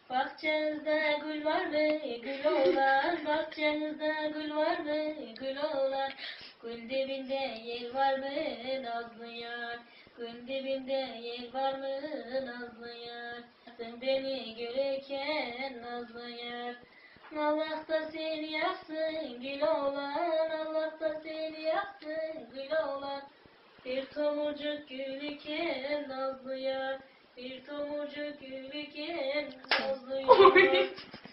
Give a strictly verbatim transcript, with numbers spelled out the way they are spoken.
Bahçenizde gül var mı, gül oğlan? Bahçenizde gül var mı, gül oğlan? Gül dibinde yer var mı, nazlı yar? Gül dibinde yer var mı, nazlı yar? Sen beni görürken nazlı yar. Allah da seni yaksın gül oğlan, Allah da seni yaksın gül oğlan. Bir tomurcuk gül iken nazlı yar, bir tomurcuk gül iken nazlı yar.